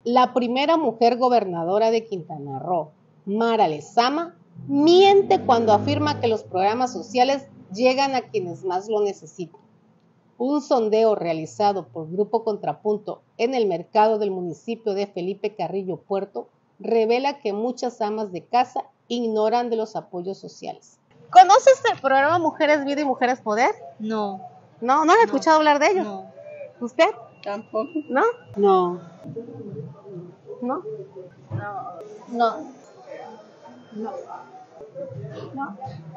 La primera mujer gobernadora de Quintana Roo, Mara Lezama, miente cuando afirma que los programas sociales llegan a quienes más lo necesitan. Un sondeo realizado por Grupo Contrapunto en el mercado del municipio de Felipe Carrillo Puerto revela que muchas amas de casa ignoran de los apoyos sociales. ¿Conoces el programa Mujeres Vida y Mujeres Poder? No. ¿No? ¿No has escuchado hablar de ello? No. ¿Usted? Tampoco. ¿No? No. ¿No? No. No. No.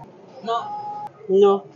No.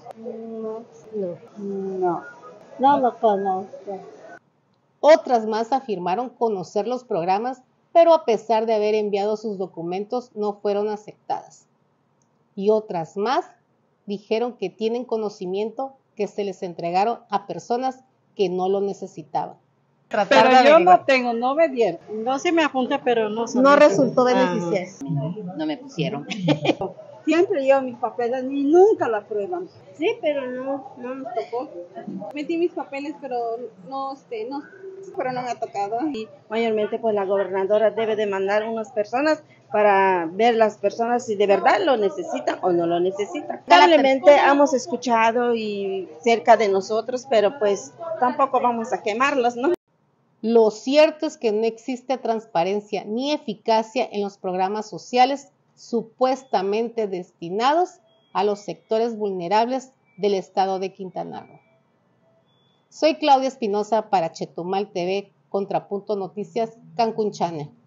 No. No lo conozco. Otras más afirmaron conocer los programas, pero a pesar de haber enviado sus documentos no fueron aceptadas. Y otras más dijeron que tienen conocimiento que se les entregaron a personas que no lo necesitaban. Pero yo no tengo, no me dieron. No se me apunta, pero no sabía. No resultó beneficiar. No me pusieron. Siempre yo mis papeles y nunca la aprueban. Sí, pero no nos tocó. Metí mis papeles, pero no me ha tocado. Y mayormente pues la gobernadora debe de mandar unas personas para ver las personas si de verdad lo necesitan o no lo necesitan. Lamentablemente hemos escuchado y cerca de nosotros, pero pues tampoco vamos a quemarlos, ¿no? Lo cierto es que no existe transparencia ni eficacia en los programas sociales supuestamente destinados a los sectores vulnerables del estado de Quintana Roo. Soy Claudia Espinosa para Chetumal TV, Contrapunto Noticias, Cancún Channel.